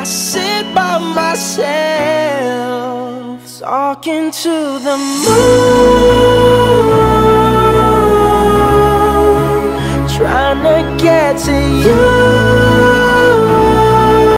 I sit by myself, talking to the moon, trying to get to you.